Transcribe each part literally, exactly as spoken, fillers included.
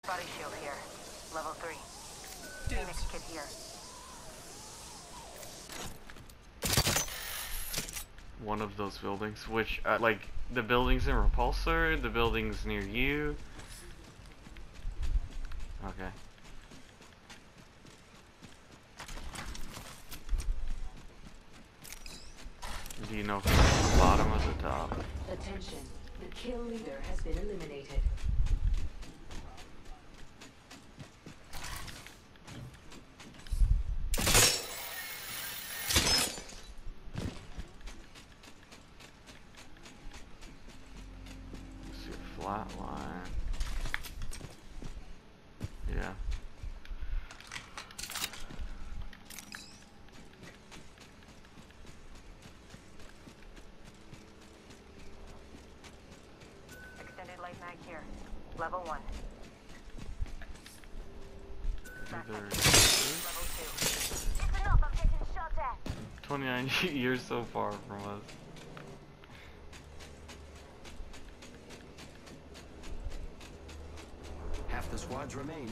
Body shield here. Level three. Dibs. Phoenix kit here. One of those buildings, which, uh, like, the buildings in Repulsor, the buildings near you. Okay. Do you know if it's the bottom or the top? Attention, the kill leader has been eliminated. Flatline. Yeah. Extended light mag here. Level one. Backpack Either here. Level two. Listen up, I'm getting shot at. twenty-nine years so far from us. Half the squads remain.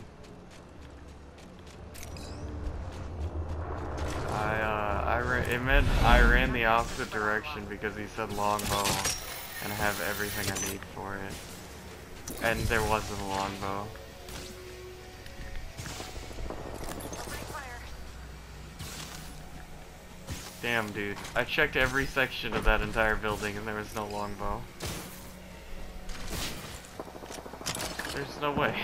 I uh I ran it meant I ran the opposite direction because he said longbow and I have everything I need for it. And there wasn't a longbow. Damn, dude. I checked every section of that entire building and there was no longbow. There's no way.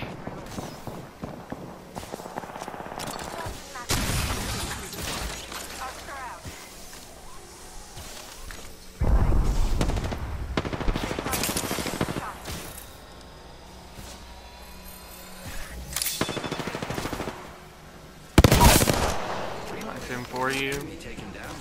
Nice him for you. Take him down.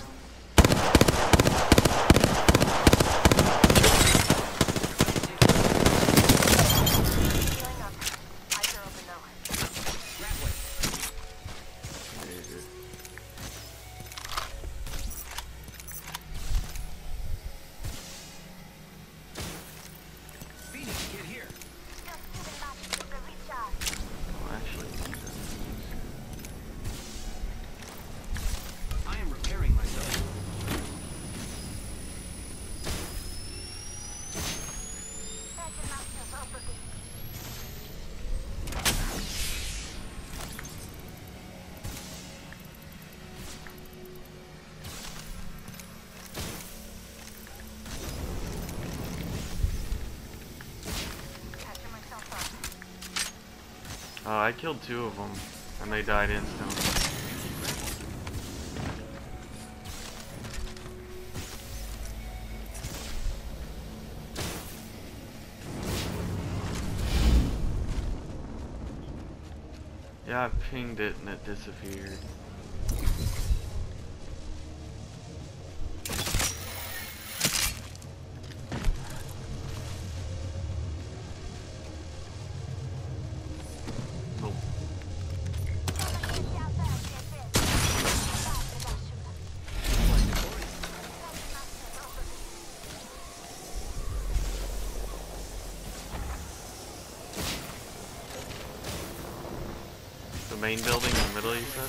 Uh, I killed two of them, and they died instantly. Yeah, I pinged it and it disappeared. Main building in the middle, you said?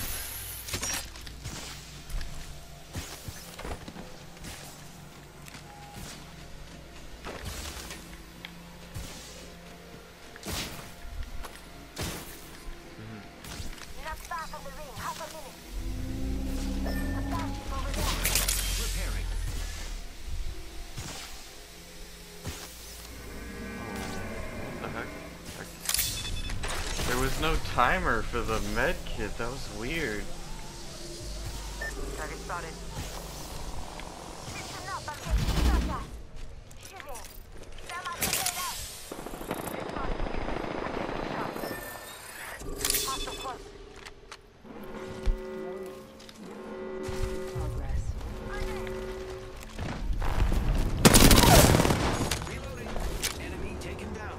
Not far from the ring, half a minute. The battleship over there. Repairing. What the heck? Heck. There was no timer for the med kit, that was weird. Target spotted. Listen up, I'm getting shot at. Shooting. Them out the radar. It's spotted. I'm getting shot. Hostile close. Progress. Reloading. Enemy taken down.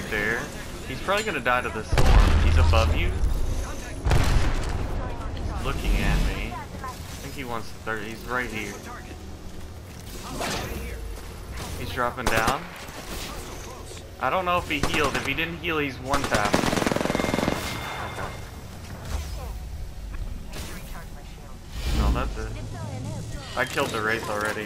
there. He's probably gonna die to the storm. He's above you. He's looking at me. I think he wants thirty. He's right here. He's dropping down. I don't know if he healed. If he didn't heal, he's one tap. Okay. No, that's it. I killed the Wraith already.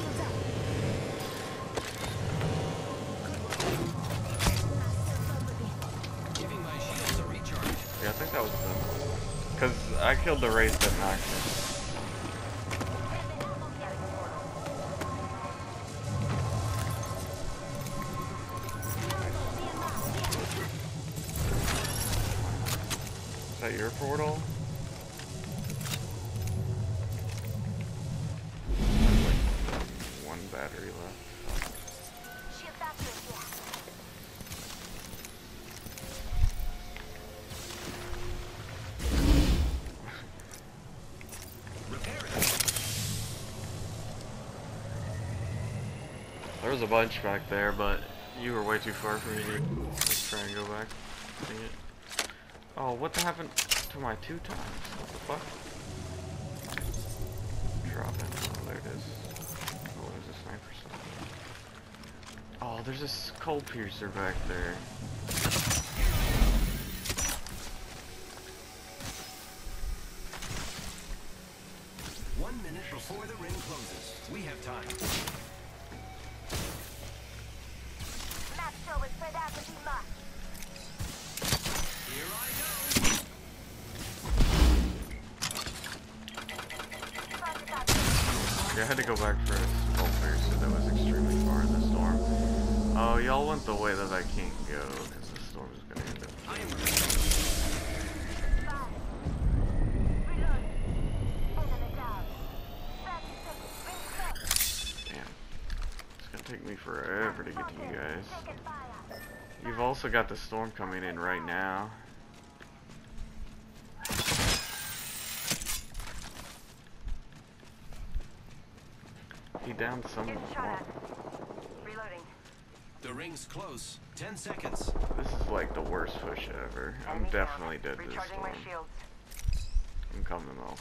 Giving my shields a recharge. Yeah, I think that was the... Because I killed the Wraith that knocked him. Is that your portal? One battery left. Shield battery here. Repair it. There was a bunch back there, but you were way too far for me to just try and go back. Dang it. Oh, what the happened to my two times? What the fuck? Drop it. Oh, there it is. Oh, there's a sniper somewhere. Oh, there's a skull piercer back there. One minute before the ring closes. We have time. Map show is spread out to be marked. Here I go. Yeah, I had to go back for a skull piercer that was extremely far in the storm. Oh, y'all went the way that I can't go, because the storm is gonna end up. I am Five. Reload. Enemy down. thirty seconds. Ring close. Damn. It's gonna take me forever to get to you guys. Taking fire. You've also got the storm coming in right now. He downed some. Getting shot at. Reloading. The ring's close. Ten seconds. This is like the worst push ever. I'm Enemy definitely down. dead to this Recharging my storm. shields. I'm coming though.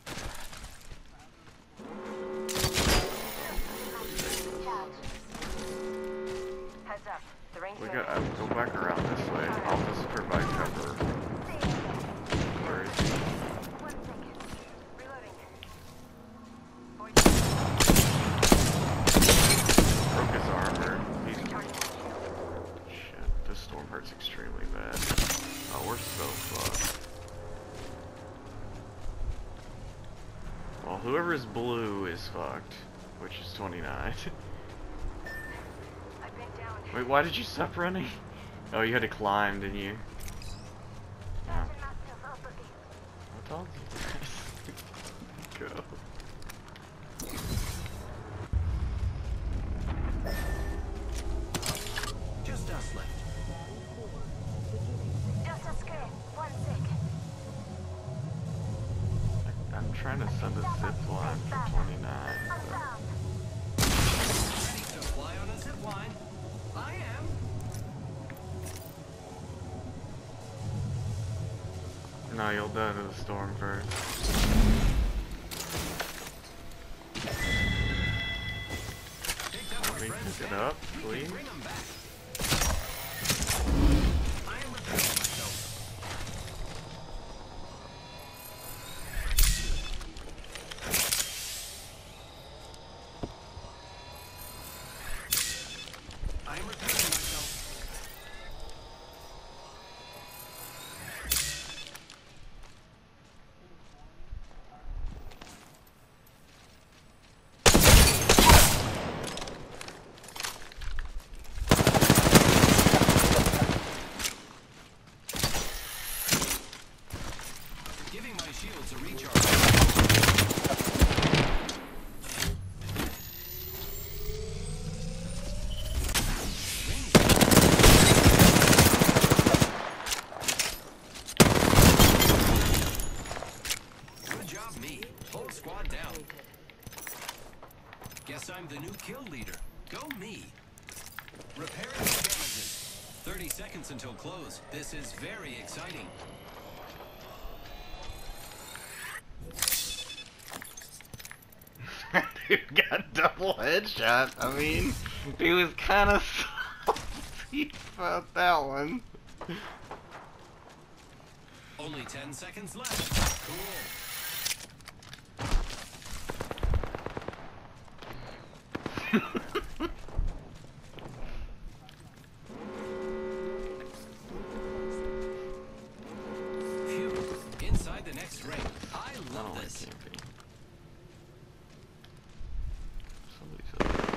Heads up. The ring's We moving. got. Uh, go back around this way. I'll just provide cover. Where is he? One second. Reloading. Broke his armor. He's. Shit. This storm hurts extremely bad. Oh, we're so fucked. Well, whoever's blue is fucked, which is twenty-nine. I've been down. Wait, why did you stop running? Oh, you had to climb, didn't you? Yeah. I told you. Go. Just us left. Just a screen. One sec. I'm trying to send a zip line for twenty-nine. I'm But down. Ready to fly on a zip line. I am. no, you'll die to the storm first. Picked up Let our me friends pick it back. up, We can please. bring 'em back. I am repairing myself. I am repairing myself. seconds until close. This is very exciting. Dude got double headshot. I mean, he was kind of salty about that one. Only ten seconds left. Cool. Phew. Inside the next ring. I love No, it this. can't be. Somebody said that.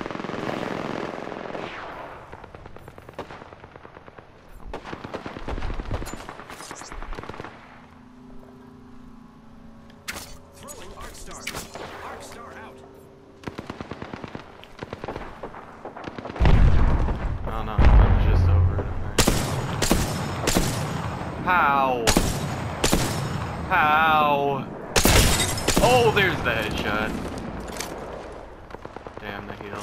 Throwing Arc Star. Arc Star out. Oh no, I'm just over it. Apparently. How? How? Oh, there's the headshot. Damn, the heal.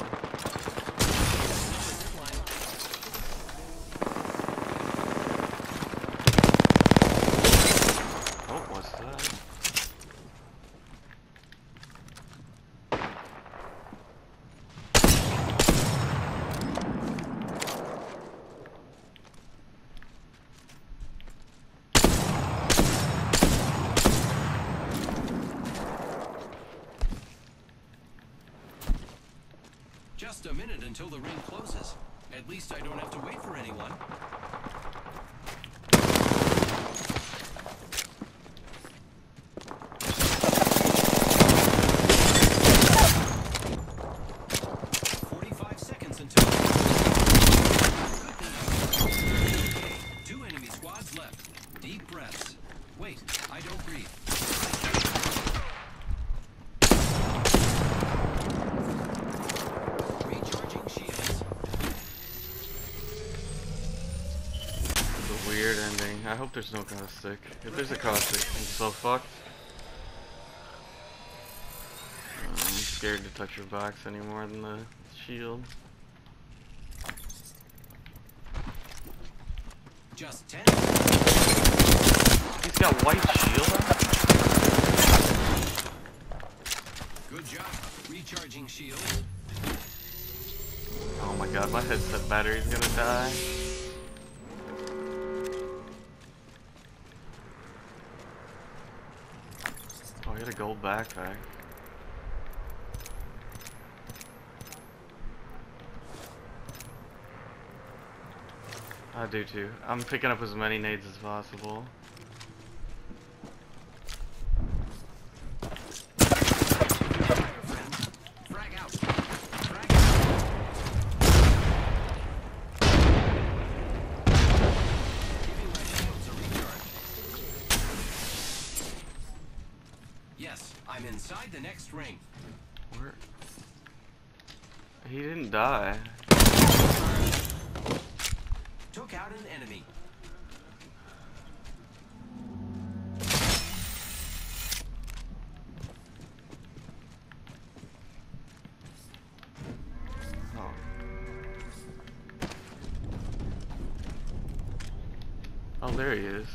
Oh, what's that? Just a minute until the ring closes. At least I don't have to wait for anyone. Forty-five seconds until. Okay, two enemy squads left. Deep breaths. Wait, I don't breathe. Recharging shields. It's a weird ending. I hope there's no caustic. If there's a caustic, I'm so fucked. I'm scared to touch your box any more than the shield. Just ten. He's got white shield on? Good job. Recharging shields. Oh my god, my headset battery's gonna die. Oh, I got a gold backpack. I do too. I'm picking up as many nades as possible. Frag out. Frag out. Giving my shields a recharge. Yes, I'm inside the next ring. Where? He didn't die. Took out an enemy. Oh. Oh, there he is.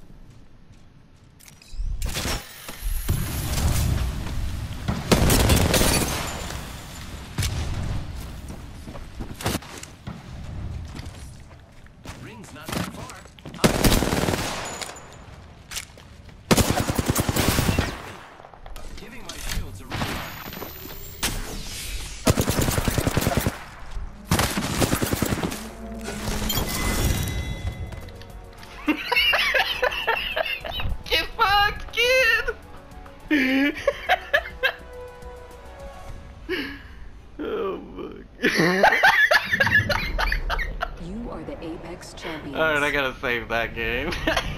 Ring's not that far. I'm giving my shields a recharge. Get fucked, kid! Oh fuck. You are the Apex champions. Alright, I gotta save that game.